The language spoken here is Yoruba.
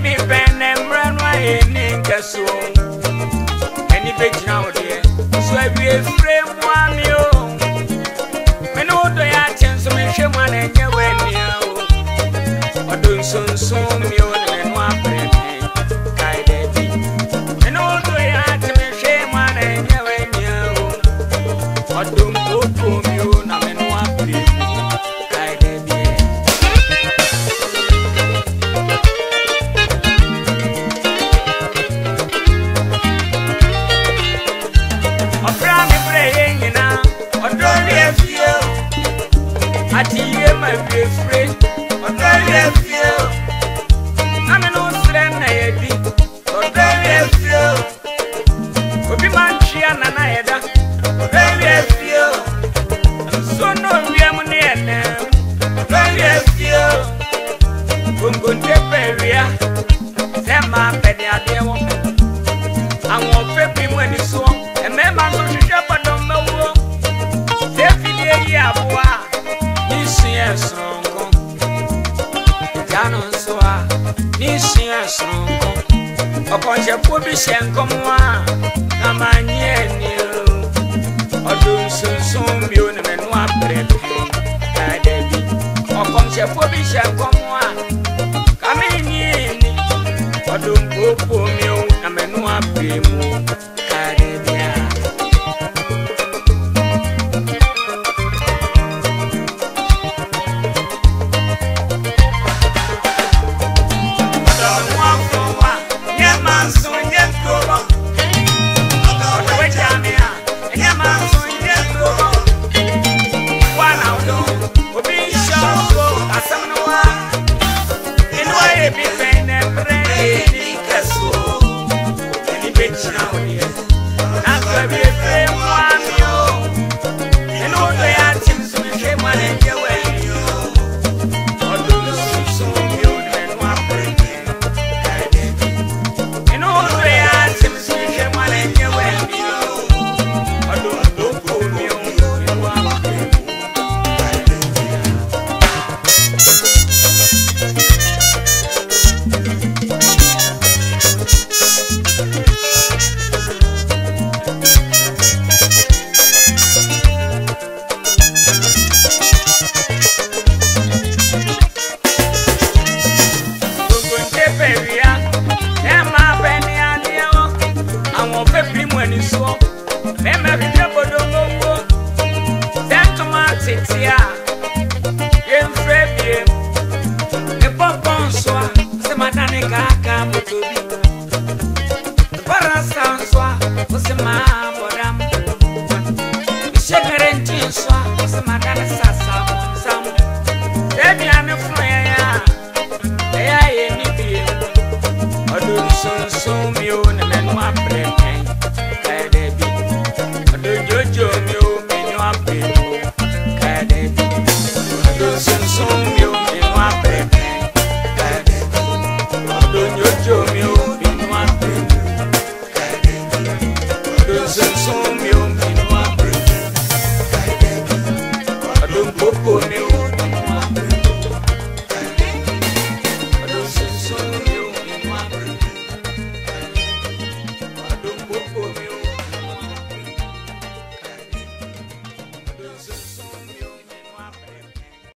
be pen and run away in Castle. Any bitch now, dear. So I be a frame one you. Men all the actions to make sure one and you when you are doing soon you and one friend. And all the actions to make sure one and you when you are doing good you now and one friend. My friend, I'm very few. I'm an old friend, I be. I'm very few. Obi Manchian and I had very few. So no, we are near now. Very few. Bungo Teperia, Sama Pedia Demo. I won't pay me when it's so. And then I'm going to shop and don't know. Definitely, yeah, boy. Songo Jano soa Nisia songo Okonje pobi shenkomwa Namanye niyo Odun sunsum biyo nemenwa brepe Kadebi Okonje pobi shenkomwa Kamenye ni Odun popo miyo Namenwa bremu Kadebi Yen frebiye, ne popon soa, se matanika.